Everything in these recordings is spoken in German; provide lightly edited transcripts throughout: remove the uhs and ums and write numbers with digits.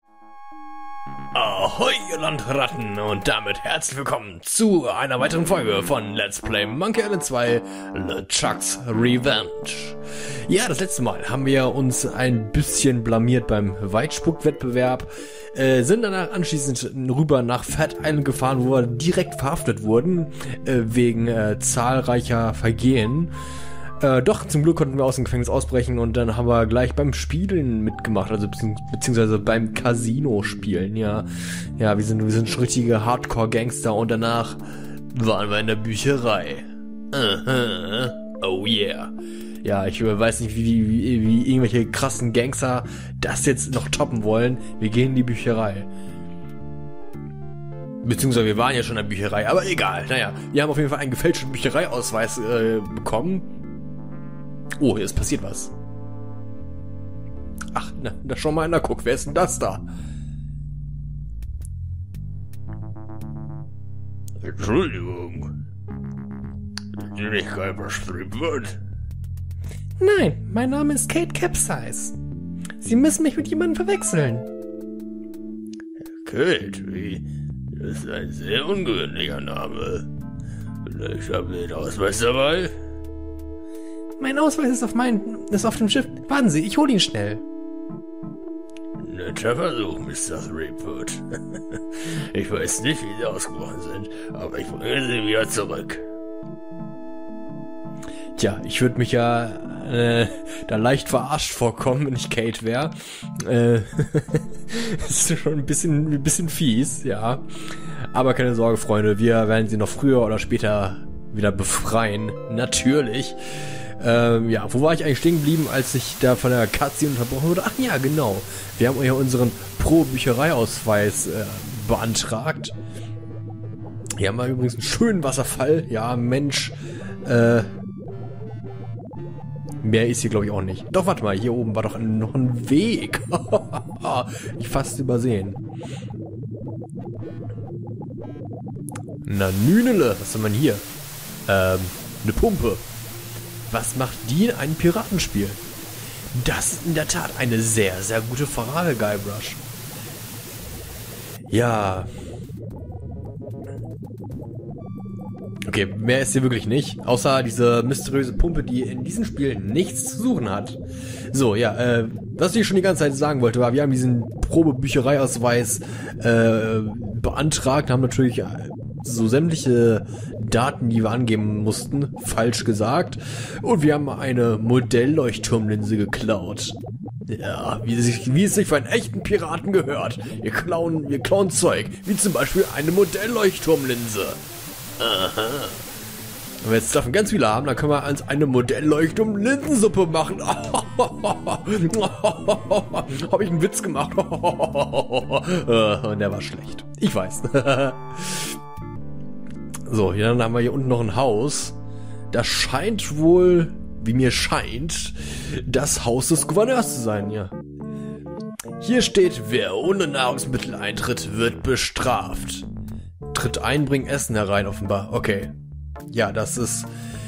Ahoi, ihr Landratten, und damit herzlich willkommen zu einer weiteren Folge von Let's Play Monkey Island 2 LeChuck's Revenge. Ja, das letzte Mal haben wir uns ein bisschen blamiert beim Weitspuck-Wettbewerb, sind danach anschließend rüber nach Fat Island gefahren, wo wir direkt verhaftet wurden, wegen zahlreicher Vergehen. Doch, zum Glück konnten wir aus dem Gefängnis ausbrechen und dann haben wir gleich beim Spielen mitgemacht, also beziehungsweise beim Casino spielen, ja. Ja, wir sind schon richtige Hardcore-Gangster und danach waren wir in der Bücherei. Oh yeah. Ja, ich weiß nicht, wie irgendwelche krassen Gangster das jetzt noch toppen wollen. Wir gehen in die Bücherei. Beziehungsweise wir waren ja schon in der Bücherei, aber egal. Naja, wir haben auf jeden Fall einen gefälschten Büchereiausweis bekommen. Oh, hier ist passiert was. Ach, na schau mal einer, guck, wer ist denn das da? Entschuldigung. Sind Sie nicht Guybrush Threepwood? Nein, mein Name ist Kate Capsize. Sie müssen mich mit jemandem verwechseln. Kate, das ist ein sehr ungewöhnlicher Name. Vielleicht haben Sie den Ausweis dabei? Mein Ausweis ist auf dem Schiff. Warten Sie, ich hole ihn schnell. Netter Versuch, Mr. Threepwood. Ich weiß nicht, wie Sie ausgebrochen sind, aber ich bringe Sie wieder zurück. Tja, ich würde mich ja da leicht verarscht vorkommen, wenn ich Kate wäre. Das ist schon ein bisschen fies, ja. Aber keine Sorge, Freunde, wir werden sie noch früher oder später wieder befreien. Natürlich. Ja, wo war ich eigentlich stehen geblieben, als ich da von der Cutscene unterbrochen wurde? Ach ja, genau. Wir haben ja unseren Pro-Büchereiausweis beantragt. Hier haben wir übrigens einen schönen Wasserfall. Ja, Mensch. Mehr ist hier, glaube ich, auch nicht. Doch, warte mal, hier oben war doch noch ein Weg. Ich fast übersehen. Na, Nünele, was haben wir denn hier? Eine Pumpe. Was macht die in einem Piratenspiel? Das ist in der Tat eine sehr, sehr gute Frage, Guybrush. Ja. Okay, mehr ist hier wirklich nicht. Außer diese mysteriöse Pumpe, die in diesem Spiel nichts zu suchen hat. So, ja, was ich schon die ganze Zeit sagen wollte, war, wir haben diesen Probebüchereiausweis beantragt, haben natürlich so sämtliche Daten, die wir angeben mussten, falsch gesagt. Und wir haben eine Modellleuchtturmlinse geklaut. Ja, wie es sich für einen echten Piraten gehört. Wir klauen Zeug, wie zum Beispiel eine Modellleuchtturmlinse. Aha. Wenn wir jetzt davon ganz viele haben, dann können wir uns eine Modellleuchtturm-Linsensuppe machen. Habe ich einen Witz gemacht? Und der war schlecht. Ich weiß. So, dann haben wir hier unten noch ein Haus. Das scheint wohl, wie mir scheint, das Haus des Gouverneurs zu sein, ja. Hier steht, wer ohne Nahrungsmittel eintritt, wird bestraft. Tritt ein, bring Essen herein, offenbar. Okay. Ja, das ist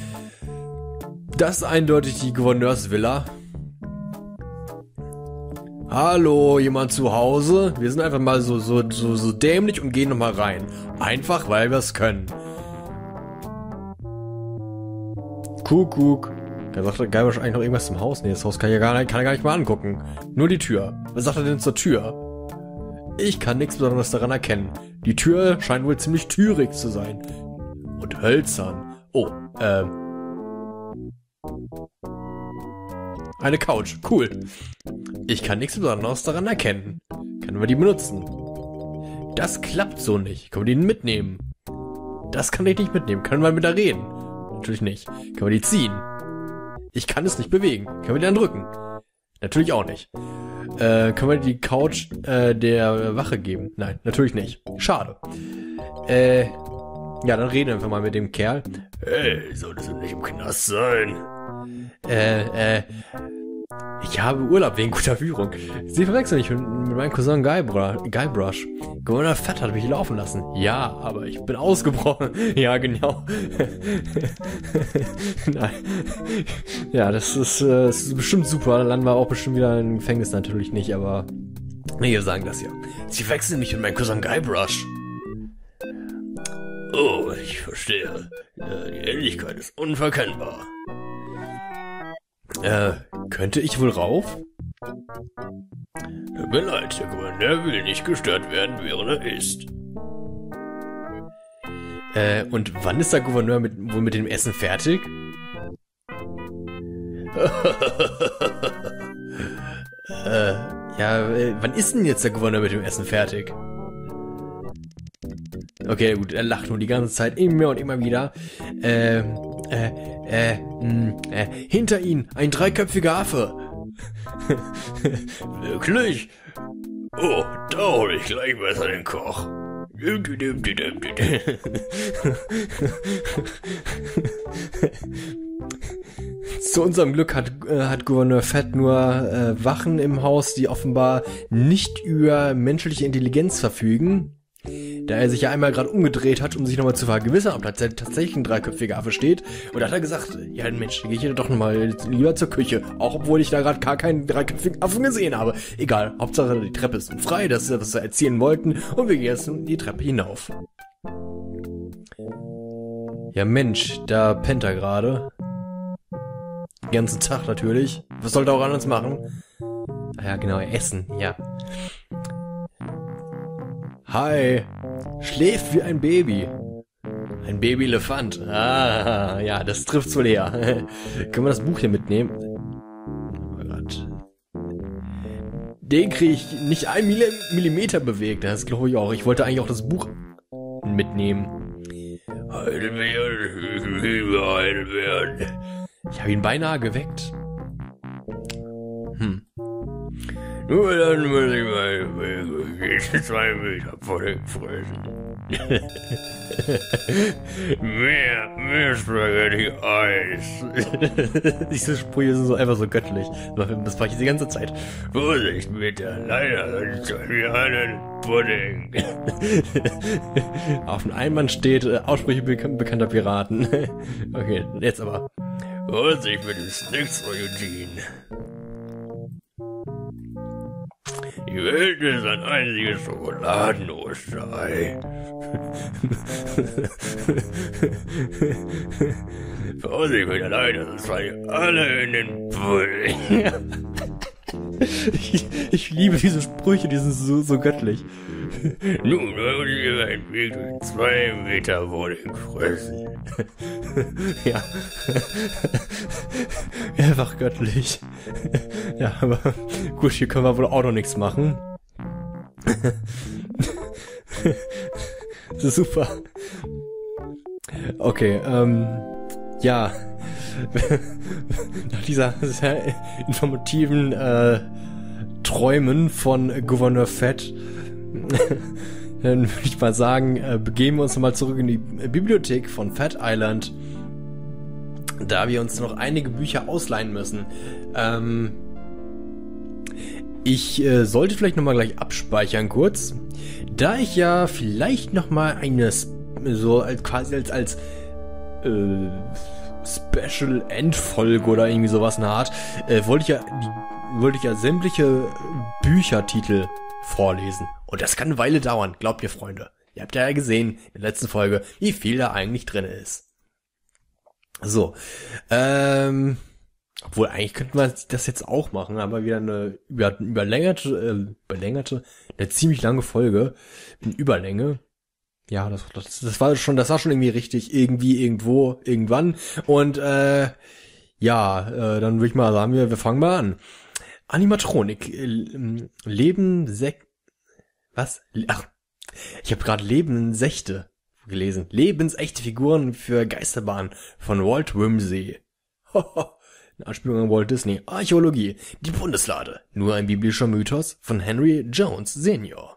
eindeutig die Gouverneursvilla. Hallo, jemand zu Hause? Wir sind einfach mal so dämlich und gehen nochmal rein. Einfach, weil wir es können. Kuckuck. Da sagt der Guybrush eigentlich noch irgendwas zum Haus. Nee, das Haus kann er gar nicht mal angucken. Nur die Tür. Was sagt er denn zur Tür? Ich kann nichts Besonderes daran erkennen. Die Tür scheint wohl ziemlich türig zu sein. Und hölzern. Oh, eine Couch. Cool. Ich kann nichts Besonderes daran erkennen. Können wir die benutzen? Das klappt so nicht. Können wir die mitnehmen? Das kann ich nicht mitnehmen. Können wir mit der reden? Natürlich nicht. Können wir die ziehen? Ich kann es nicht bewegen. Können wir die dann drücken? Natürlich auch nicht. Können wir die Couch der Wache geben? Nein, natürlich nicht. Schade. Ja, dann reden wir einfach mal mit dem Kerl. Hey, solltest du nicht im Knast sein? Ich habe Urlaub wegen guter Führung. Sie verwechseln mich mit meinem Cousin Guybrush. Gouverneur Fett hat mich laufen lassen. Ja, aber ich bin ausgebrochen. Ja, genau. Nein. Ja, das ist bestimmt super. Dann landen wir auch bestimmt wieder im Gefängnis, natürlich nicht, aber Nee, wir sagen das ja. Sie wechseln mich mit meinem Cousin Guybrush. Oh, ich verstehe. Die Ähnlichkeit ist unverkennbar. Könnte ich wohl rauf? Tut mir leid, der Gouverneur will nicht gestört werden, während er isst. Und wann ist der Gouverneur wohl mit dem Essen fertig? Wann ist denn jetzt der Gouverneur mit dem Essen fertig? Okay, gut, er lacht nur die ganze Zeit immer und immer wieder. Hinter ihnen, ein dreiköpfiger Affe. Wirklich? Oh, da hol ich gleich besser den Koch. Zu unserem Glück hat Gouverneur Fett nur Wachen im Haus, die offenbar nicht über menschliche Intelligenz verfügen. Da er sich ja einmal gerade umgedreht hat, um sich nochmal zu vergewissern, ob da tatsächlich ein dreiköpfiger Affe steht. Und da hat er gesagt, ja Mensch, gehe ich hier doch nochmal lieber zur Küche. Auch obwohl ich da gerade gar keinen dreiköpfigen Affen gesehen habe. Egal, Hauptsache die Treppe ist frei, das ist, was wir erzählen wollten. Und wir gehen jetzt die Treppe hinauf. Ja Mensch, da pennt er gerade. Den ganzen Tag natürlich. Was sollte er auch anders machen? Ah ja, genau, essen, ja. Hi, schläft wie ein Baby. Ein Baby-Elefant. Ah, ja, das trifft's wohl eher. Können wir das Buch hier mitnehmen? Oh Gott. Den kriege ich nicht 1 Millimeter bewegt. Das glaube ich auch. Ich wollte eigentlich auch das Buch mitnehmen. Heidelbeeren. Ich habe ihn beinahe geweckt. Nur dann muss ich mal 2 Meter vor dem fressen. mehr Spaghetti Eis. Diese Sprüche sind so einfach so göttlich. Das mache ich die ganze Zeit. Vorsicht mit der Leiter, sonst haben wir einen Pudding. Auf dem Einband steht Aussprüche bekannter Piraten. Okay, jetzt aber. Vorsicht mit den Snacks von Eugene. Die Welt ist ein einziges Schokoladen-Osterei. Vorsicht mit der Leiter, sonst fallen alle in den Pudding. Ich liebe diese Sprüche, die sind so göttlich. Nun wollen wir einen Weg durch 2 Meter Pudding fressen. Ja. Einfach göttlich. Ja, aber gut, hier können wir wohl auch noch nichts machen. Das ist super. Okay, ja. Nach dieser sehr informativen Träumen von Gouverneur Fett dann würde ich mal sagen, begeben wir uns nochmal zurück in die Bibliothek von Fat Island, da wir uns noch einige Bücher ausleihen müssen. Ich sollte vielleicht nochmal gleich abspeichern kurz, da ich ja vielleicht nochmal eine so als Special Endfolge oder irgendwie sowas in der Art, wollte ich ja sämtliche Büchertitel vorlesen. Und das kann eine Weile dauern, glaubt ihr, Freunde. Ihr habt ja gesehen in der letzten Folge, wie viel da eigentlich drin ist. So, obwohl eigentlich könnten wir das jetzt auch machen, aber wieder eine überlängerte, eine ziemlich lange Folge in Überlänge. Ja, das war schon irgendwie richtig, irgendwie, irgendwo, irgendwann. Und dann würde ich mal sagen, wir fangen mal an. Animatronik, ich habe gerade Lebenssächte gelesen. Lebensechte Figuren für Geisterbahn von Walt Whimsy. Eine Anspielung an Walt Disney. Archäologie, die Bundeslade. Nur ein biblischer Mythos von Henry Jones Senior.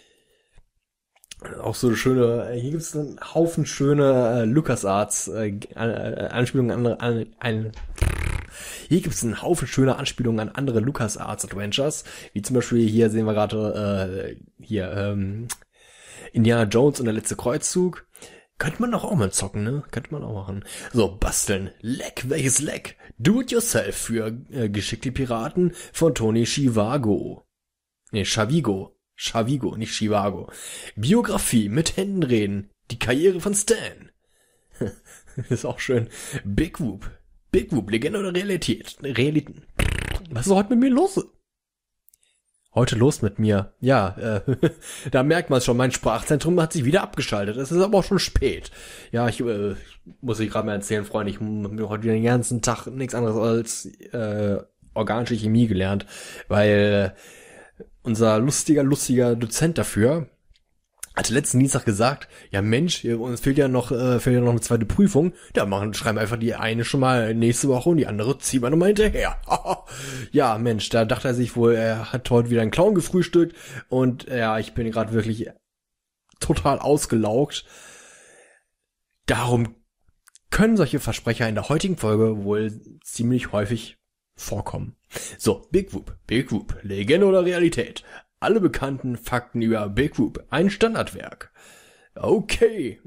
Auch so schöne, hier gibt's einen Haufen schöne LucasArts Anspielungen Hier gibt's einen Haufen schöner Anspielungen an andere LucasArts Adventures, wie zum Beispiel hier sehen wir gerade Indiana Jones und der letzte Kreuzzug. Könnte man doch auch mal zocken, ne? Könnte man auch machen. So, basteln. Leck, welches Leck? Do it yourself für geschickte Piraten von Tony Chivago. Nee, Chavigo, nicht Chivago. Biografie mit Händen reden. Die Karriere von Stan. Ist auch schön. Big Whoop, Legende oder Realität? Was ist heute mit mir los? Heute los mit mir. Ja, da merkt man es schon, mein Sprachzentrum hat sich wieder abgeschaltet. Es ist aber auch schon spät. Ja, ich muss ich gerade mal erzählen, Freunde, ich habe heute wieder den ganzen Tag nichts anderes als organische Chemie gelernt, weil unser lustiger Dozent dafür hatte letzten Dienstag gesagt, ja Mensch, uns fehlt ja noch eine zweite Prüfung. Ja, schreiben einfach die eine schon mal nächste Woche und die andere ziehen wir nochmal hinterher. Ja, Mensch, da dachte er sich wohl, er hat heute wieder einen Clown gefrühstückt und ja, ich bin gerade wirklich total ausgelaugt. Darum können solche Versprecher in der heutigen Folge wohl ziemlich häufig vorkommen. So, Big Whoop, Legende oder Realität? Alle bekannten Fakten über Big Whoop, ein Standardwerk. Okay.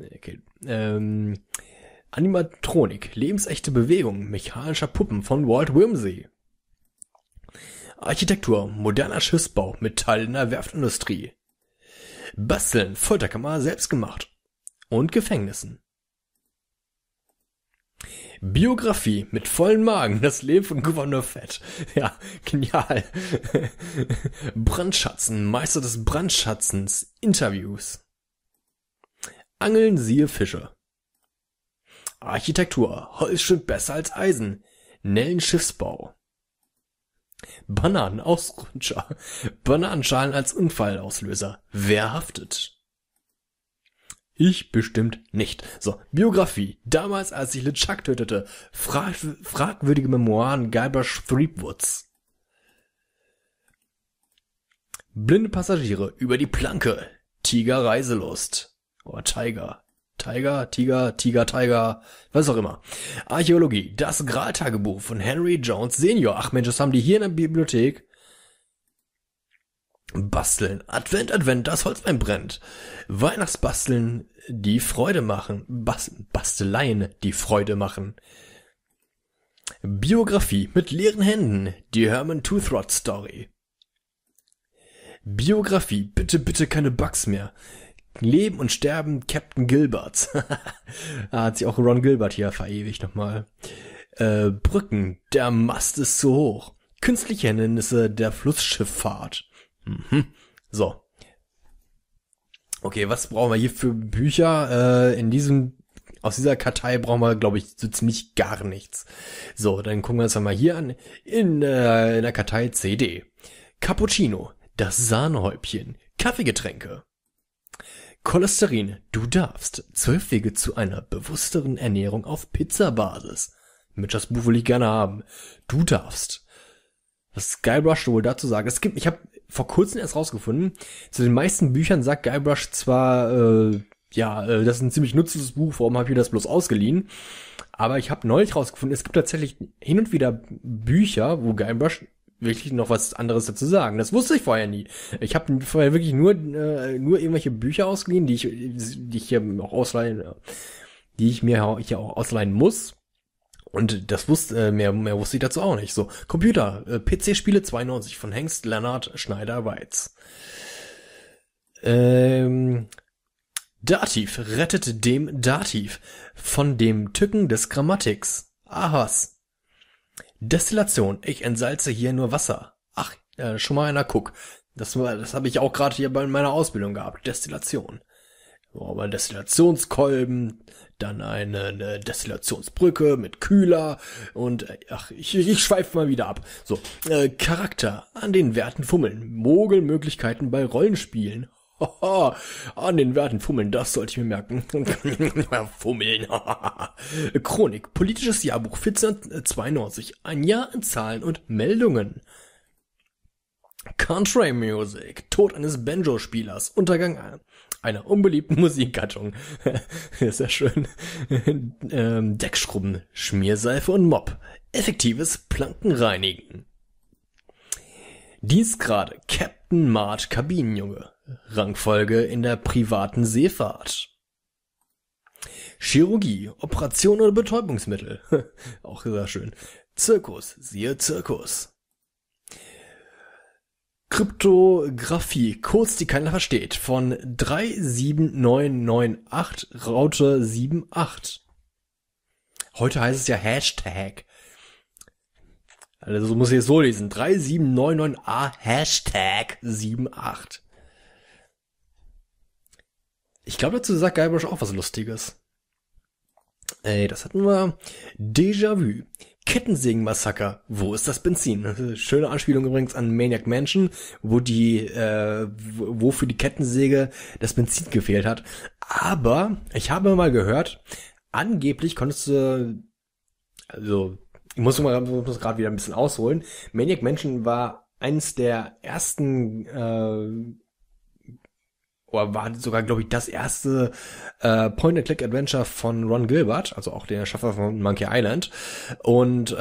Animatronik, lebensechte Bewegung mechanischer Puppen von Walt Whimsy. Architektur, moderner Schiffsbau, Metall in der Werftindustrie. Basteln, Folterkammer, selbstgemacht. Und Gefängnissen. Biografie mit vollen Magen, das Leben von Gouverneur Fett. Ja, genial. Brandschatzen, Meister des Brandschatzens, Interviews. Angeln, siehe Fische. Architektur, Holz stimmt besser als Eisen. Nellen Schiffsbau. Bananenausrutscher, Bananenschalen als Unfallauslöser. Wer haftet? Ich bestimmt nicht. So, Biografie. Damals, als sich LeChuck tötete. Fragwürdige Memoiren Guybrush Threepwoods. Blinde Passagiere über die Planke. Tiger Reiselust. Oder Tiger, was auch immer. Archäologie. Das Graltagebuch von Henry Jones Senior. Ach Mensch, das haben die hier in der Bibliothek. Basteln. Advent, das Holzbein brennt. Weihnachtsbasteln, die Freude machen. Basteleien, die Freude machen. Biografie mit leeren Händen. Die Herman Toothrot Story. Biografie. Bitte keine Bugs mehr. Leben und Sterben Captain Gilbert. Hat sich auch Ron Gilbert hier verewigt nochmal. Brücken. Der Mast ist zu hoch. Künstliche Hindernisse der Flussschifffahrt. So. Okay, was brauchen wir hier für Bücher? Aus dieser Kartei brauchen wir, glaube ich, so ziemlich gar nichts. So, dann gucken wir uns mal hier an. In der Kartei CD. Cappuccino. Das Sahnehäubchen. Kaffeegetränke. Cholesterin. Du darfst. 12 Wege zu einer bewussteren Ernährung auf Pizzabasis. Mit das Buch will ich gerne haben. Du darfst. Was Guybrush wohl dazu sagt. Ich habe vor kurzem erst rausgefunden, zu den meisten Büchern sagt Guybrush zwar, das ist ein ziemlich nutzloses Buch, warum habe ich mir das bloß ausgeliehen? Aber ich habe neulich rausgefunden, es gibt tatsächlich hin und wieder Bücher, wo Guybrush wirklich noch was anderes dazu sagen. Das wusste ich vorher nie. Ich habe vorher wirklich nur irgendwelche Bücher ausgeliehen, die ich hier auch ausleihen, die ich mir hier auch ausleihen muss. Und das mehr wusste ich dazu auch nicht. So, Computer, PC-Spiele 92 von Hengst, Lennart, Schneider, Weiz. Dativ, rettet dem Dativ von dem Tücken des Grammatiks. Ahas. Destillation, ich entsalze hier nur Wasser. Ach, schon mal einer guck. Das habe ich auch gerade hier bei meiner Ausbildung gehabt. Destillation. So, aber Destillationskolben, dann eine Destillationsbrücke mit Kühler und ich schweife mal wieder ab. So, Charakter, an den Werten fummeln, Mogelmöglichkeiten bei Rollenspielen. Haha, an den Werten fummeln, das sollte ich mir merken. Fummeln. Chronik, politisches Jahrbuch 1492, ein Jahr in Zahlen und Meldungen. Country Music, Tod eines Banjo-Spielers, Untergang einer unbeliebten Musikgattung. Ist ja schön. Deckschrubben, Schmierseife und Mopp. Effektives Plankenreinigen. Dienstgrade, Captain Mart Kabinenjunge. Rangfolge in der privaten Seefahrt. Chirurgie, Operation oder Betäubungsmittel. Auch sehr schön. Zirkus, siehe Zirkus. Kryptographie, Codes, die keiner versteht, von 37998 Raute 78. Heute heißt es ja Hashtag. Also so muss ich es so lesen. 3799A Hashtag 78. Ich glaube, dazu sagt Guybrush auch was Lustiges. Das hatten wir. Déjà-vu. Kettensägen-Massaker. Wo ist das Benzin? Schöne Anspielung übrigens an Maniac Mansion, wo wo für die Kettensäge das Benzin gefehlt hat. Aber ich habe mal gehört, angeblich konntest du, also ich muss gerade wieder ein bisschen ausholen. Maniac Mansion war eines der ersten oder war sogar, glaube ich, das erste Point-and-Click-Adventure von Ron Gilbert, also auch der Schaffer von Monkey Island. Und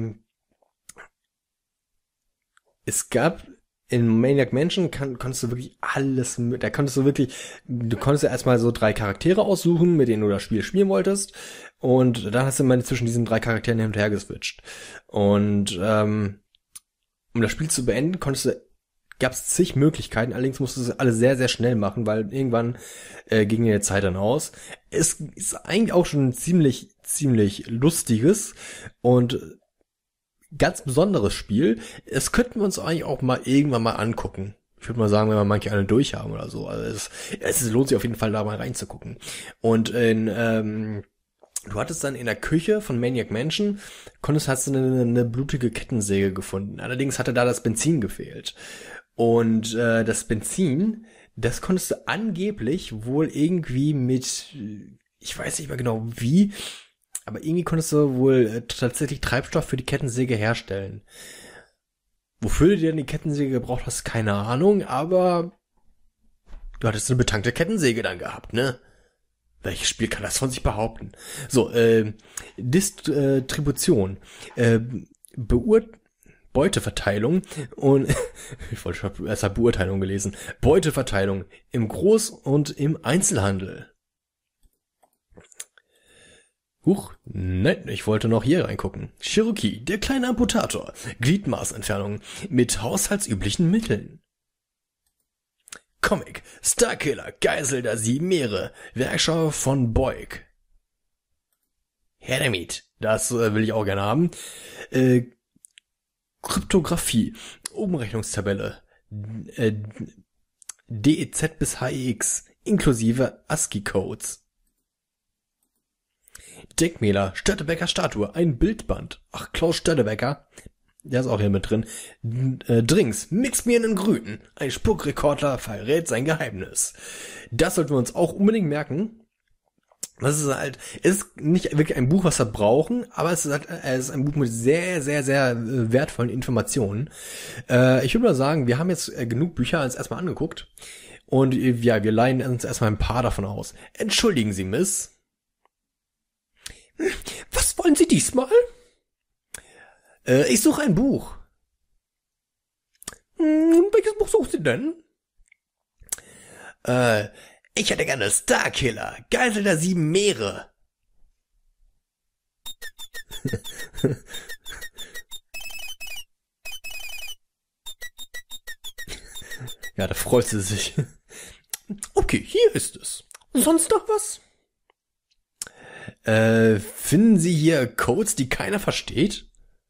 es gab in Maniac Mansion konntest du wirklich alles, du konntest ja erstmal so 3 Charaktere aussuchen, mit denen du das Spiel spielen wolltest. Und dann hast du mal zwischen diesen 3 Charakteren hin und her geswitcht. Und um das Spiel zu beenden, gab es zig Möglichkeiten, allerdings musstest du alle sehr, sehr schnell machen, weil irgendwann ging die Zeit dann aus. Es ist eigentlich auch schon ein ziemlich lustiges und ganz besonderes Spiel. Es könnten wir uns eigentlich auch mal irgendwann mal angucken. Ich würde mal sagen, wenn wir manche alle durchhaben oder so. Also es lohnt sich auf jeden Fall, da mal reinzugucken. Und du hattest dann in der Küche von Maniac Mansion, hast du eine blutige Kettensäge gefunden. Allerdings hatte da das Benzin gefehlt. Und das Benzin, das konntest du angeblich wohl irgendwie mit, ich weiß nicht mehr genau wie, aber irgendwie konntest du wohl tatsächlich Treibstoff für die Kettensäge herstellen. Wofür du dir denn die Kettensäge gebraucht hast, keine Ahnung, aber du hattest eine betankte Kettensäge dann gehabt, ne? Welches Spiel kann das von sich behaupten? So, Distribution, Beuteverteilung und ich wollte schon erst Beurteilung gelesen. Beuteverteilung im Groß- und im Einzelhandel. Huch, nein, ich wollte noch hier reingucken. Cherokee, der kleine Amputator. Gliedmaßentfernung mit haushaltsüblichen Mitteln. Comic, Starkiller, Geisel der 7 Meere, Werkschau von Boyk. Hermit, das will ich auch gerne haben. Kryptographie, Umrechnungstabelle, DEZ bis HEX, inklusive ASCII-Codes. Denkmäler, Störtebecker Statue, ein Bildband. Ach, Klaus Störtebecker, der ist auch hier mit drin. Drinks, mix mir einen Grünen. Ein Spuckrekorder verrät sein Geheimnis. Das sollten wir uns auch unbedingt merken. Das ist halt, ist nicht wirklich ein Buch, was wir brauchen, aber es ist ein Buch mit sehr, sehr, sehr wertvollen Informationen. Ich würde mal sagen, wir haben jetzt genug Bücher als erstmal angeguckt. Und ja, wir leihen uns erstmal ein paar davon aus. Entschuldigen Sie, Miss. Was wollen Sie diesmal? Ich suche ein Buch. Welches Buch sucht Sie denn? Ich hätte gerne Starkiller, Geisel der 7 Meere. Ja, da freut sie sich. Okay, hier ist es. Sonst noch was? Finden Sie hier Codes, die keiner versteht?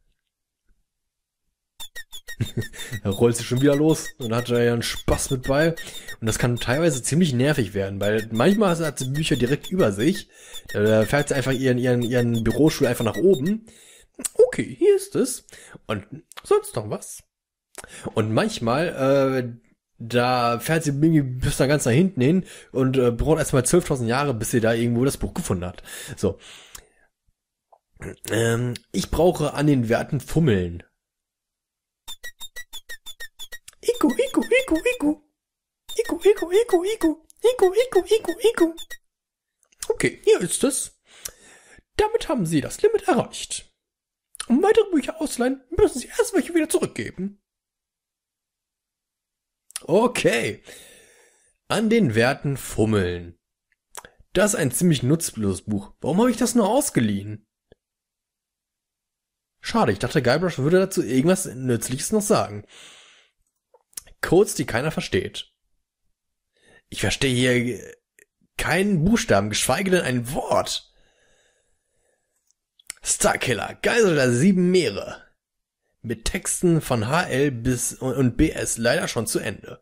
Da rollt sie schon wieder los und hat da ja einen Spaß mit bei. Und das kann teilweise ziemlich nervig werden, weil manchmal hat sie Bücher direkt über sich. Da fährt sie einfach ihren Bürostuhl einfach nach oben. Okay, hier ist es. Und sonst noch was? Und manchmal, da fährt sie irgendwie bis da ganz nach hinten hin und braucht erstmal 12.000 Jahre, bis sie da irgendwo das Buch gefunden hat. So. Ich brauche an den Werten fummeln. Iku, Iku, Iku, Iku. Iku, Iku, Iku, Iku. Iku, Iku, Iku, Iku. Okay, hier ist es. Damit haben Sie das Limit erreicht. Um weitere Bücher auszuleihen, müssen Sie erst welche wieder zurückgeben. Okay. An den Werten fummeln. Das ist ein ziemlich nutzloses Buch. Warum habe ich das nur ausgeliehen? Schade, ich dachte, Guybrush würde dazu irgendwas Nützliches noch sagen. Codes, die keiner versteht. Ich verstehe hier keinen Buchstaben, geschweige denn ein Wort. Starkiller, Geisel der 7 Meere. Mit Texten von HL bis und BS leider schon zu Ende.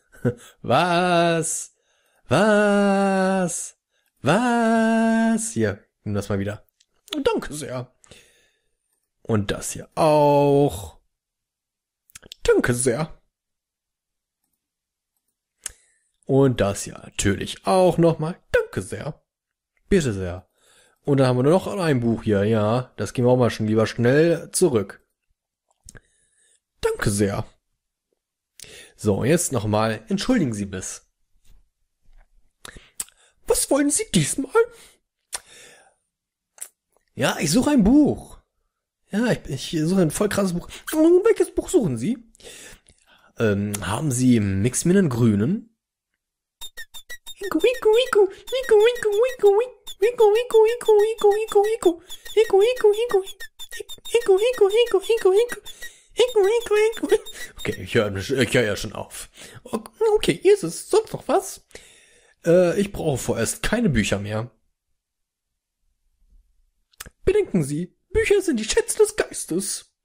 Was? Was? Was? Hier, nimm das mal wieder. Danke sehr. Und das hier auch. Danke sehr. Und das hier natürlich auch nochmal. Danke sehr. Bitte sehr. Und dann haben wir nur noch ein Buch hier. Ja, das gehen wir auch mal schon lieber schnell zurück. Danke sehr. So, jetzt nochmal. Entschuldigen Sie biss. Was wollen Sie diesmal? Ja, ich suche ein Buch. Ja, ich suche ein voll krasses Buch. Welches Buch suchen Sie? Haben Sie Mixminen Grünen? Okay, ich höre ja schon auf. Okay, hier ist es. Sonst noch was? Ich brauche vorerst keine Bücher mehr. Bedenken Sie, Bücher sind die Schätze des Geistes.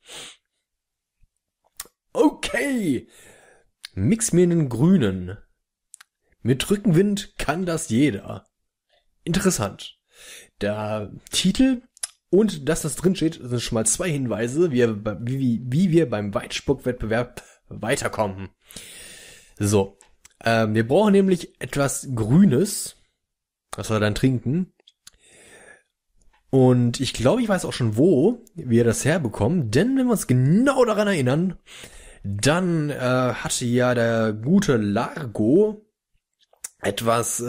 Okay. Mix mir einen Grünen. Mit Rückenwind kann das jeder. Interessant. Der Titel und dass das drin steht, sind schon mal 2 Hinweise, wie wir beim Weitspuckwettbewerb weiterkommen. So. Wir brauchen nämlich etwas Grünes, was wir dann trinken. Und ich glaube, ich weiß auch schon, wo wir das herbekommen. Denn wenn wir uns genau daran erinnern, dann hatte ja der gute Largo etwas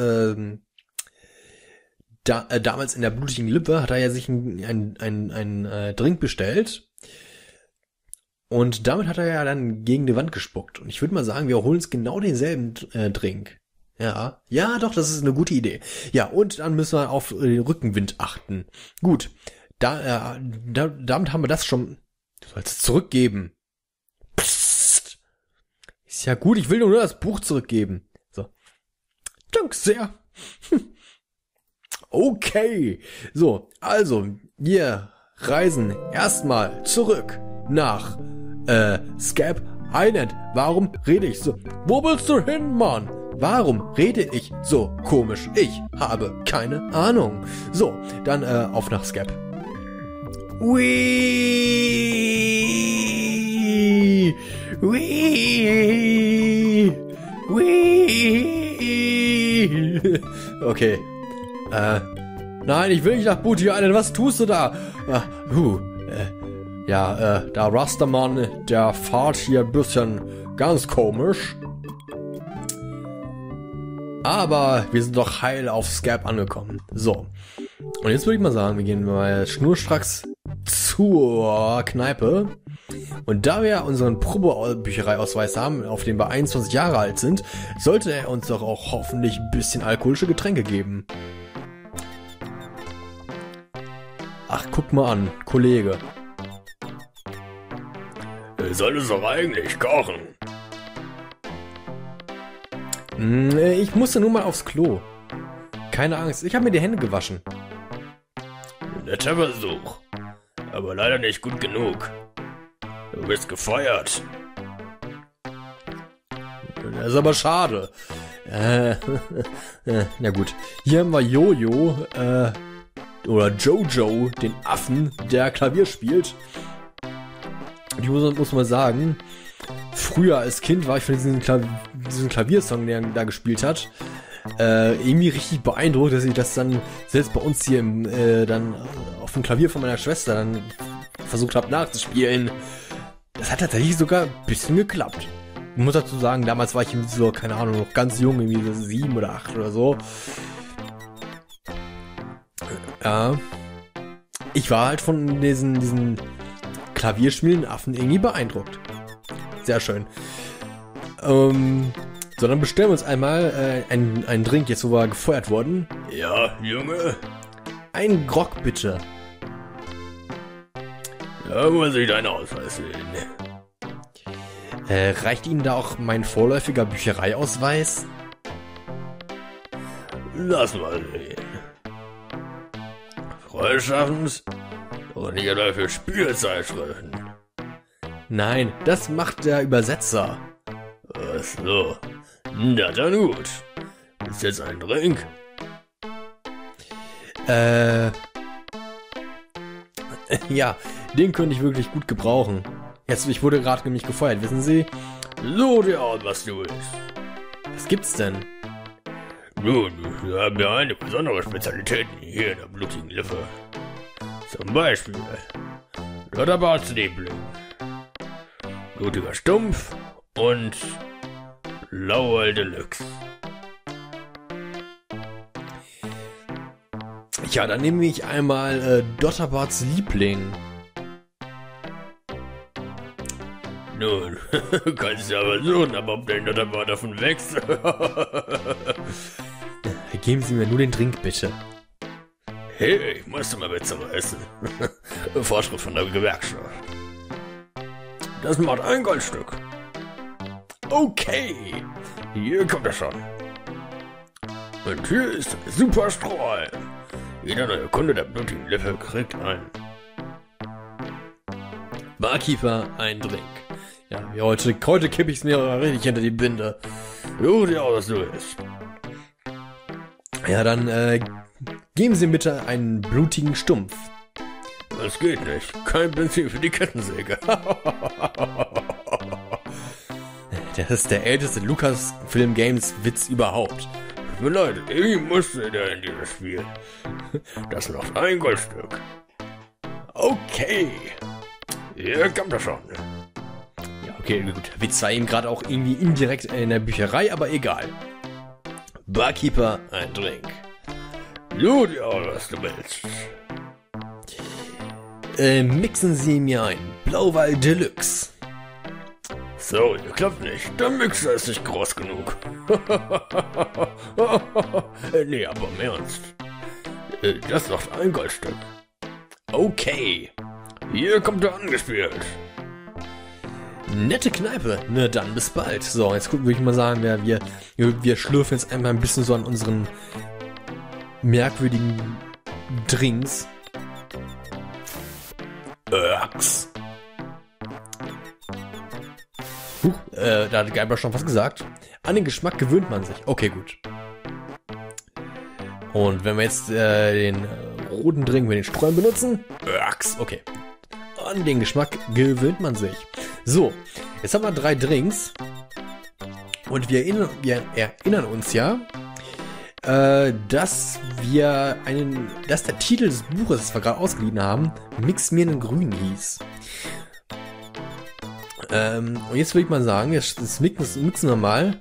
damals in der blutigen Lippe, hat er ja sich ein Drink bestellt. Und damit hat er ja dann gegen die Wand gespuckt. Und ich würde mal sagen, wir holen uns genau denselben Drink. Ja, doch, das ist eine gute Idee. Ja, und dann müssen wir auf den Rückenwind achten. Gut, damit haben wir das schon. Du sollst es zurückgeben. Psst. Ist ja gut, ich will nur das Buch zurückgeben. So. Danke sehr. Okay. So, also, wir reisen erstmal zurück nach Scab Island. Warum rede ich so? Wo willst du hin, Mann? Warum rede ich so komisch? Ich habe keine Ahnung. So, dann auf nach Scab. Wee! Wee! Wee! Okay. Nein, ich will nicht nach Booty Island. Was tust du da? Der Rastermann, der fährt hier ein bisschen ganz komisch. Aber wir sind doch heil auf Scab angekommen. So. Und jetzt würde ich mal sagen, wir gehen mal schnurstracks zur Kneipe. Und da wir unseren Probebüchereiausweis haben, auf dem wir 21 Jahre alt sind, sollte er uns doch auch hoffentlich ein bisschen alkoholische Getränke geben. Ach, guck mal an, Kollege. Soll es doch eigentlich kochen? Ich musste nur mal aufs Klo. Keine Angst, ich habe mir die Hände gewaschen. Netter Versuch. Aber leider nicht gut genug. Du bist gefeuert. Das ist aber schade. Na gut. Hier haben wir Jojo, oder Jojo, den Affen, der Klavier spielt. Und ich muss mal sagen, früher als Kind war ich von diesem Klaviersong, der er da gespielt hat, irgendwie richtig beeindruckt, dass ich das dann selbst bei uns hier dann auf dem Klavier von meiner Schwester dann versucht habe nachzuspielen. Das hat tatsächlich sogar ein bisschen geklappt. Ich muss dazu sagen, damals war ich irgendwie so, keine Ahnung, noch ganz jung, irgendwie so 7 oder 8 oder so. Ja. Ich war halt von diesen klavierspielenden Affen irgendwie beeindruckt. Sehr schön. So, dann bestellen wir uns einmal einen Drink, jetzt wo wir gefeuert wurden. Ja, Junge. Ein Grog, bitte. Da muss ich deinen Ausweis sehen. Reicht Ihnen da auch mein vorläufiger Büchereiausweis? Lass mal sehen. Freischaffend und hier dafür Spielzeitschriften. Nein, das macht der Übersetzer. Ach so. Na dann gut. Ist jetzt ein Drink? Ja, den könnte ich wirklich gut gebrauchen. Jetzt, ich wurde gerade nämlich gefeuert, wissen Sie? So dir aus, was du willst. Was gibt's denn? Nun, wir haben ja eine besondere Spezialität hier in der blutigen Lippe. Zum Beispiel Lotterbarts Liebling, blutiger Stumpf und Lauer Deluxe. Ja, dann nehme ich einmal Dotterbarts Liebling. Nun, kannst du ja versuchen, aber ob der Lotterbart davon wächst. Geben Sie mir nur den Drink, bitte. Hey, ich musste mal besser essen. Vorschrift von der Gewerkschaft. Das macht ein Goldstück. Okay, hier kommt er schon. Und hier ist der Superstrahl. Jeder neue Kunde der blutigen Lippe kriegt einen. Barkeeper, ein Drink. Ja, wie heute kippe ich's mir richtig hinter die Binde. So dir aus, was du willst. Ja, dann geben Sie mir bitte einen blutigen Stumpf. Das geht nicht. Kein Benzin für die Kettensäge. Das ist der älteste Lucasfilm-Games-Witz überhaupt. Tut mir leid, ich musste da in dieses Spiel. Das macht ein Goldstück. Okay. Hier kommt er schon. Ja, okay, gut. Witz war eben gerade auch irgendwie indirekt in der Bücherei, aber egal. Barkeeper, ein Drink. So dir aus, was du willst. Mixen Sie mir ein Blauwal Deluxe. So, ihr klappt nicht. Der Mixer ist nicht groß genug. Nee, aber im Ernst. Das macht ein Goldstück. Okay. Hier kommt er angespielt. Nette Kneipe. Na dann, bis bald. So, jetzt würde ich mal sagen, wir schlürfen jetzt einmal ein bisschen so an unseren merkwürdigen Drinks. Da hat Geiber schon was gesagt. An den Geschmack gewöhnt man sich. Okay, gut. Und wenn wir jetzt den roten Drink mit den Streuen benutzen. Okay. An den Geschmack gewöhnt man sich. So, jetzt haben wir 3 Drinks. Und wir erinnern uns ja, dass der Titel des Buches, das wir gerade ausgeliehen haben, Mix mir einen Grün hieß. Und jetzt würde ich mal sagen, jetzt mixen wir mal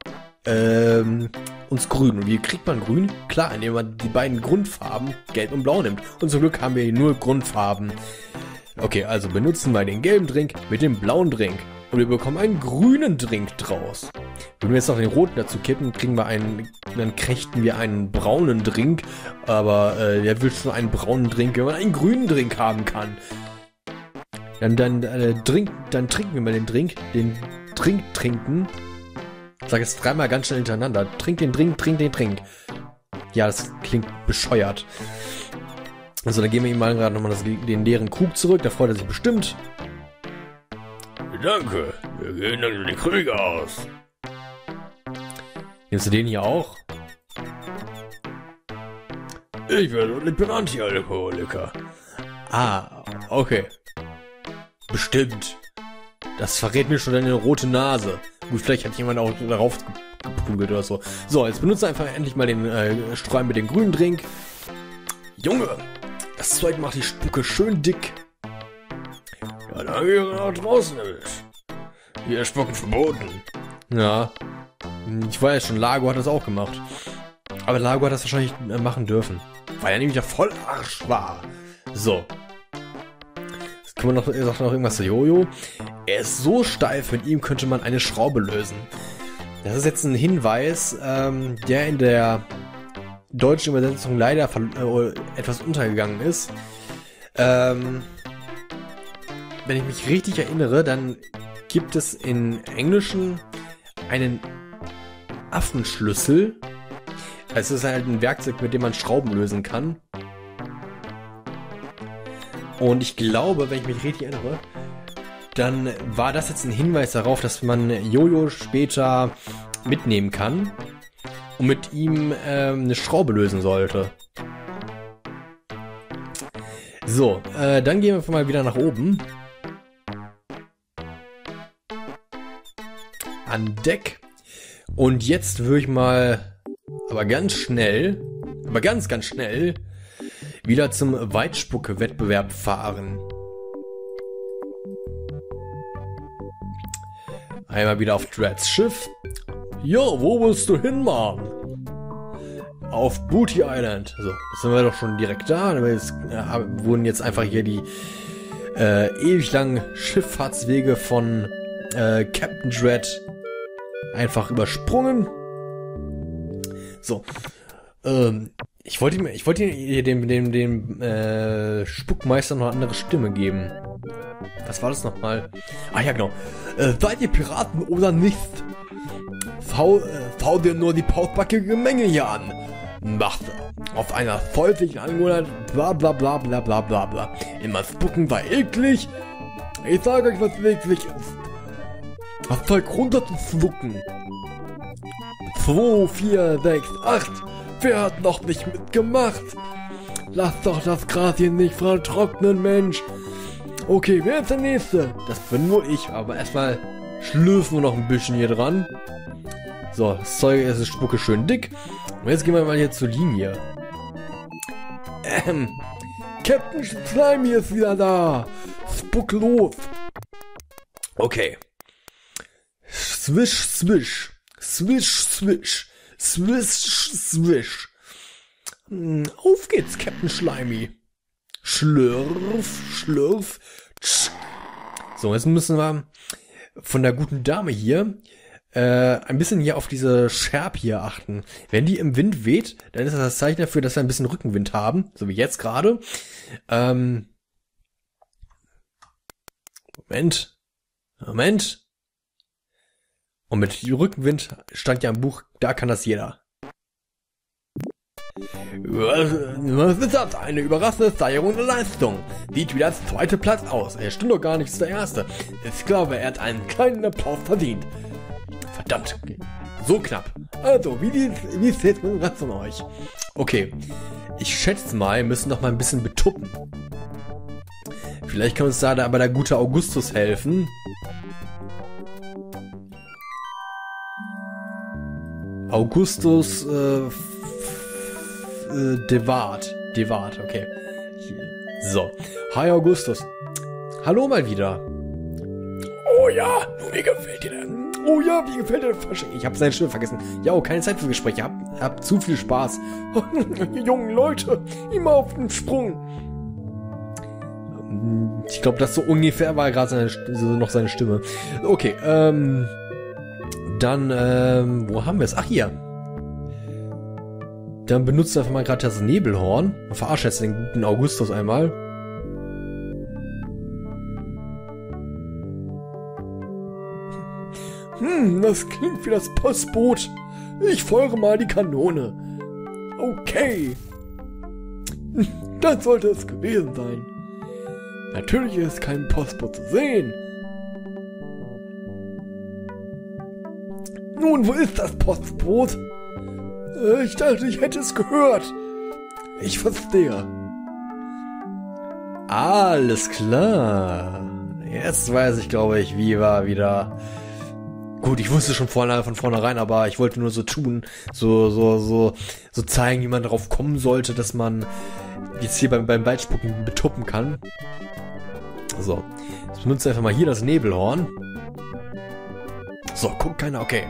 uns Grün. Und wie kriegt man Grün? Klar, indem man die beiden Grundfarben Gelb und Blau nimmt. Und zum Glück haben wir hier nur Grundfarben. Okay, also benutzen wir den gelben Drink mit dem blauen Drink. Und wir bekommen einen grünen Drink draus. Wenn wir jetzt noch den roten dazu kippen, dann krächten wir einen braunen Drink. Aber wer will schon einen braunen Drink, wenn man einen grünen Drink haben kann? Dann trinken wir mal den Drink. Den Drink trinken. Ich sage jetzt 3-mal ganz schnell hintereinander. Trink den Drink, trink den Drink. Ja, das klingt bescheuert. Also, dann geben wir ihm mal gerade nochmal den leeren Krug zurück. Da freut er sich bestimmt. Danke. Wir gehen dann über die Krüge aus. Nimmst du den hier auch? Ich bin Anti-Alkoholiker. Ah, okay. Bestimmt. Das verrät mir schon deine rote Nase. Gut, vielleicht hat jemand auch darauf geprügelt oder so. So, jetzt benutze einfach endlich mal den Streuen mit dem grünen Drink. Junge, das Zeug macht die Spucke schön dick. Ja, dann haben wir nach draußen erwischt. Hier ist Spucken verboten. Ja. Ich weiß schon, Lago hat das auch gemacht. Aber Lago hat das wahrscheinlich machen dürfen. Weil er nämlich ja voll Arsch war. So. Jetzt kann man noch, sagt noch irgendwas zu Jojo. Er ist so steif, mit ihm könnte man eine Schraube lösen. Das ist jetzt ein Hinweis, der in der deutschen Übersetzung leider etwas untergegangen ist. Wenn ich mich richtig erinnere, dann gibt es in Englischen einen Affenschlüssel. Es ist halt ein Werkzeug, mit dem man Schrauben lösen kann. Und ich glaube, wenn ich mich richtig erinnere, dann war das jetzt ein Hinweis darauf, dass man Jojo später mitnehmen kann und mit ihm eine Schraube lösen sollte. So, dann gehen wir mal wieder nach oben. An Deck. Und jetzt würde ich mal, aber ganz schnell, ganz schnell, wieder zum Weitspucke-Wettbewerb fahren. Einmal wieder auf Dreads Schiff. Jo, wo willst du hin, Mann? Auf Booty Island. So, jetzt sind wir doch schon direkt da. Jetzt, wurden jetzt einfach hier die ewig langen Schifffahrtswege von Captain Dread einfach übersprungen. So, ich wollte dem Spuckmeister noch eine andere Stimme geben. Was war das nochmal? Ah ja, genau. Seid ihr Piraten oder nicht? Schau dir nur die pausbackige Menge hier an. Macht auf einer freundlichen Angewohnheit bla bla bla bla bla bla bla. Immer spucken war eklig. Ich sage euch, was eklig ist. Das Zeug runter zu schlucken. 2, 4, 6, 8. Wer hat noch nicht mitgemacht? Lass doch das Gras hier nicht vertrocknen, Mensch. Okay, wer ist der Nächste? Das bin nur ich, aber erstmal schlürfen wir noch ein bisschen hier dran. So, das Zeug ist Spucke schön dick. Und jetzt gehen wir mal hier zur Linie. Captain Slimy ist wieder da. Spuck los. Okay. Swish, swish. Swish, swish. Swish, swish. Auf geht's, Captain Slimy. Schlürf, schlürf. Tsch. So, jetzt müssen wir von der guten Dame hier ein bisschen hier auf diese Scherp hier achten. Wenn die im Wind weht, dann ist das das Zeichen dafür, dass wir ein bisschen Rückenwind haben, so wie jetzt gerade. Moment. Und mit Rückenwind stand ja im Buch, da kann das jeder. Was ist das? Eine überraschende Steigerung der Leistung. Sieht wie das zweite Platz aus. Er stimmt doch gar nicht, ist der erste. Ich glaube, er hat einen kleinen Applaus verdient. Verdammt, so knapp. Also, wie steht's mit dem Rest von euch? Okay, ich schätze mal, wir müssen noch mal ein bisschen betuppen. Vielleicht kann uns da aber der gute Augustus helfen. Augustus Devard, okay. So, hi Augustus. Hallo mal wieder. Oh ja, wie gefällt dir denn? Oh ja, wie gefällt dir der Fasching? Ich habe seine Stimme vergessen. Ja, oh, keine Zeit für Gespräche. Hab zu viel Spaß. Die jungen Leute, immer auf den Sprung. Ich glaube, das so ungefähr war gerade noch seine Stimme. Okay, dann, wo haben wir es? Ach, hier. Dann benutzt er einfach mal gerade das Nebelhorn. Verarscht jetzt den guten Augustus einmal. Das klingt wie das Postboot. Ich feuere mal die Kanone. Okay. Das sollte es gewesen sein. Natürlich ist kein Postboot zu sehen. Nun, wo ist das Postboot? Ich dachte, ich hätte es gehört. Ich verstehe. Alles klar. Jetzt weiß ich, glaube ich, wie war wieder... Gut, ich wusste schon von vornherein, aber ich wollte nur so tun, so zeigen, wie man darauf kommen sollte, dass man jetzt hier beim Weitspucken betuppen kann. So, jetzt benutzt einfach mal hier das Nebelhorn. So, guckt keiner, okay.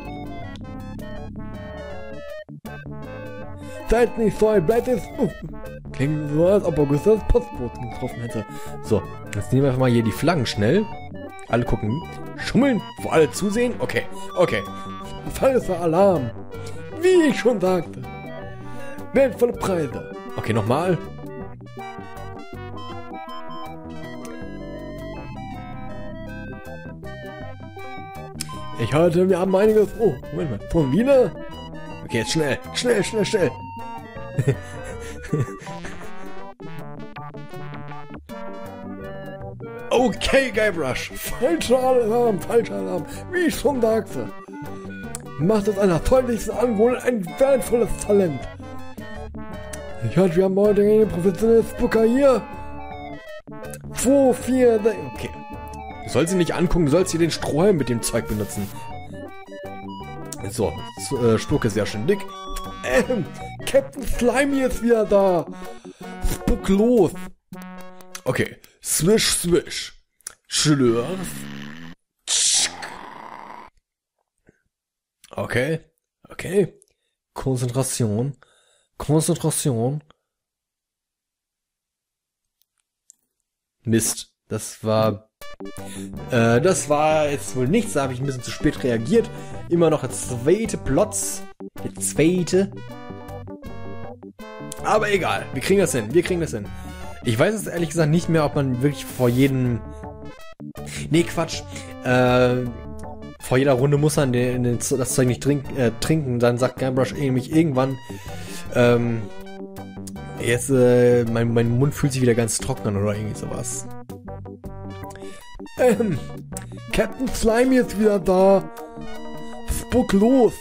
Seid nicht so ein bleibt es. Klingt so, als ob Augustus das Postboot getroffen hätte. So, jetzt nehmen wir einfach mal hier die Flaggen schnell. Alle gucken. Schummeln, wo alle zusehen. Okay. Falscher Alarm. Wie ich schon sagte. Wertvolle Preise. Okay, nochmal. Ich hörte, wir haben einiges... Oh, Moment mal. Von wieder? Okay, jetzt schnell. Schnell. Okay, Guybrush. Falscher Alarm. Wie ich schon sagte. Macht aus einer freundlichen Angewohnheit ein wertvolles Talent. Ich hörte, wir haben heute einen professionellen Spooker hier. 2, 4, 6... Okay. Du sollst sie nicht angucken, du sollst hier den Strohhalm mit dem Zeug benutzen. So, Spuck ist ja schon dick. Captain Slimy ist wieder da. Spuck los. Okay. Swish. Schlürf. Okay. Konzentration. Mist. Das war jetzt wohl nichts. Da habe ich ein bisschen zu spät reagiert. Immer noch der zweite Plotz. Der zweite. Aber egal. Wir kriegen das hin. Ich weiß jetzt ehrlich gesagt nicht mehr, ob man wirklich vor jedem... Nee, Quatsch. Vor jeder Runde muss man das Zeug nicht trinken. Dann sagt Guybrush nämlich irgendwann... Jetzt, mein Mund fühlt sich wieder ganz trocken an oder irgendwie sowas. Captain Slimy ist wieder da. Spuck los.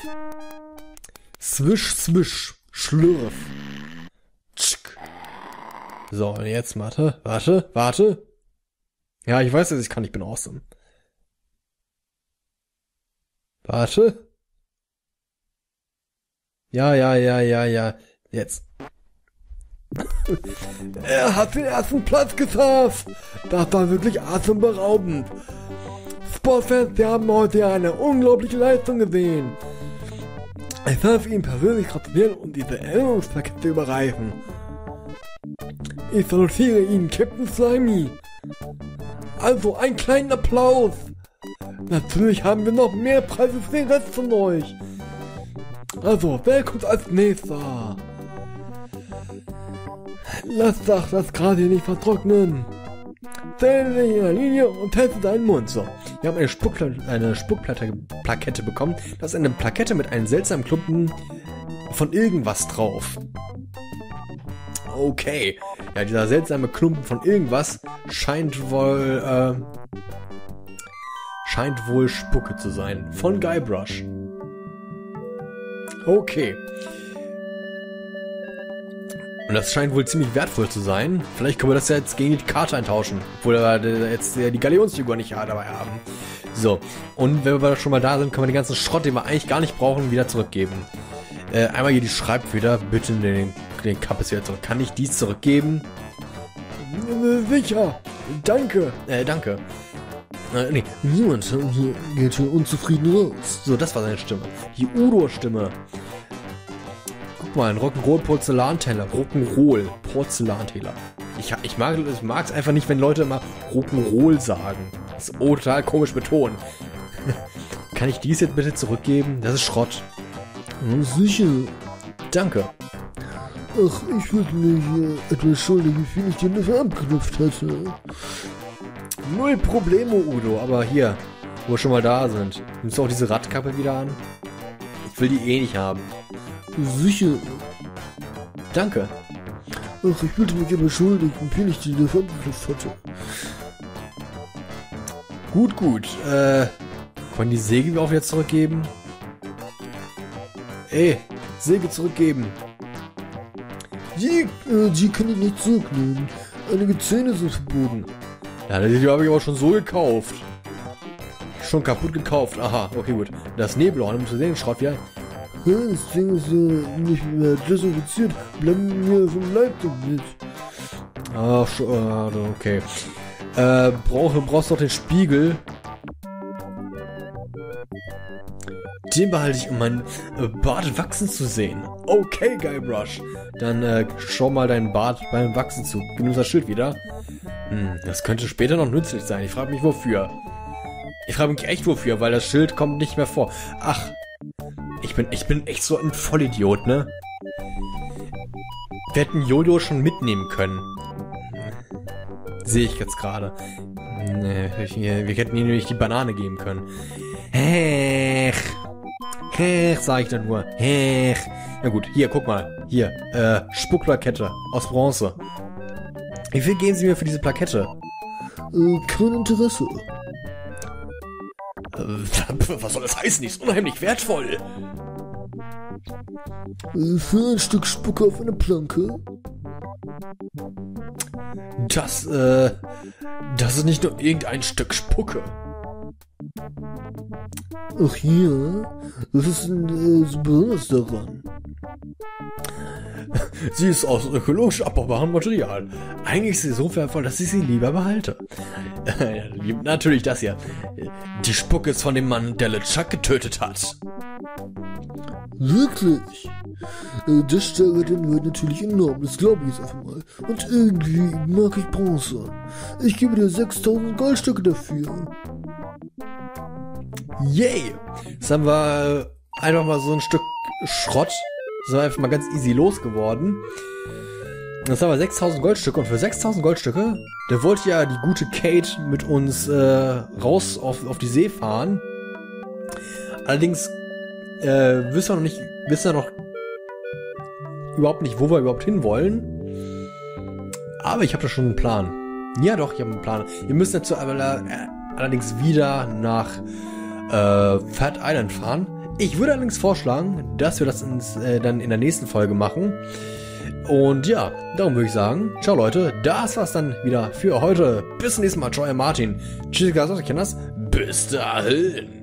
Swish, schlürf. Tschk. So, und jetzt, warte. Ja, ich weiß, dass ich kann, ich bin awesome. Warte. Ja. Jetzt. Er hat den ersten Platz geschafft. Das war wirklich atemberaubend. Sportfans, wir haben heute eine unglaubliche Leistung gesehen. Ich darf Ihnen persönlich gratulieren und diese Erinnerungsplakette überreichen. Ich salutiere Ihnen, Captain Slimy. Also, einen kleinen Applaus. Natürlich haben wir noch mehr Preise für den Rest von euch. Also, wer kommt als nächster? Lass doch das gerade hier nicht vertrocknen. Stell dich in der Linie und teste deinen Mund. So, wir haben eine Spuckplakette bekommen. Das ist eine Plakette mit einem seltsamen Klumpen von irgendwas drauf. Okay. Ja, dieser seltsame Klumpen von irgendwas scheint wohl Spucke zu sein. Von Guybrush. Okay. Und das scheint wohl ziemlich wertvoll zu sein. Vielleicht können wir das ja jetzt gegen die Karte eintauschen. Obwohl wir jetzt die Galionsfigur nicht dabei haben. So. Und wenn wir schon mal da sind, können wir den ganzen Schrott, den wir eigentlich gar nicht brauchen, wieder zurückgeben. Einmal hier die Schreibfeder. Bitte den Kappes wieder zurück. Kann ich dies zurückgeben? Sicher. Danke. Danke. Nee. Niemand hier geht hier unzufrieden raus. So, das war seine Stimme. Die Udo-Stimme. Guck mal, ein Rock'n'Roll-Porzellanteller. Rock'n'Roll-Porzellanteller. Ich mag es einfach nicht, wenn Leute immer Rock'n'Roll sagen. Das ist total komisch betont. Kann ich dies jetzt bitte zurückgeben? Das ist Schrott. Sicher. Danke. Ach, ich würde mich etwas schuldig, wie viel ich dir dafür abgeknüpft hätte. Null Problemo, Udo. Aber hier, wo wir schon mal da sind, nimmst du auch diese Radkappe wieder an? Ich will die eh nicht haben. Sicher. Danke. Ach, ich würde mich aber schuldig, wie viel ich dir dafür abgeknüpft hatte. Gut. Können die Säge auch wieder zurückgeben? Ey, Säge zurückgeben. Die kann ich nicht zurücknehmen. Einige Zähne sind verboten. Ja, die habe ich aber schon so gekauft. Schon kaputt gekauft. Aha, okay, gut. Das Nebelhorn, um zu sehen, Schrott wieder. Das Ding ist nicht mehr desinfiziert. Bleiben mir vom Leib damit. Ach, okay. Brauchst doch den Spiegel. Den behalte ich, um meinen Bart wachsen zu sehen. Okay, Guybrush. Dann schau mal deinen Bart beim Wachsen zu. Gib uns das Schild wieder. Das könnte später noch nützlich sein. Ich frage mich, wofür. Ich frage mich echt, wofür, weil das Schild kommt nicht mehr vor. Ach, ich bin echt so ein Vollidiot, ne? Wir hätten Jojo schon mitnehmen können. Sehe ich jetzt gerade. Wir hätten ihm nämlich die Banane geben können. Hech. Hech, sag ich dann nur. Hech. Na gut, hier, guck mal. Hier, Spuckplakette aus Bronze. Wie viel geben Sie mir für diese Plakette? Kein Interesse. Was soll das heißen? Die ist unheimlich wertvoll. Für ein Stück Spucke auf eine Planke? Das ist nicht nur irgendein Stück Spucke. Ach ja, was ist denn so besonders daran? Sie ist aus ökologisch abbaubarem Material. Eigentlich ist sie so wertvoll, dass ich sie lieber behalte. Natürlich das hier. Die Spucke ist von dem Mann, der LeChuck getötet hat. Wirklich? Das steigert den Wert natürlich enorm, das glaube ich jetzt einfach mal. Und irgendwie mag ich Bronze. Ich gebe dir 6000 Goldstücke dafür. Yay! Jetzt haben wir einfach mal so ein Stück Schrott. Das war einfach mal ganz easy losgeworden. Das haben wir 6000 Goldstücke und für 6000 Goldstücke, da wollte ja die gute Kate mit uns raus auf die See fahren. Allerdings wissen wir noch überhaupt nicht, wo wir überhaupt hinwollen. Aber ich habe da schon einen Plan. Ja doch, ich habe einen Plan. Wir müssen dazu allerdings wieder nach Fat Island fahren. Ich würde allerdings vorschlagen, dass wir das dann in der nächsten Folge machen. Und ja, darum würde ich sagen, ciao Leute, das war's dann wieder für heute. Bis zum nächsten Mal, ciao, Martin. Tschüss, Kinders. Bis dahin.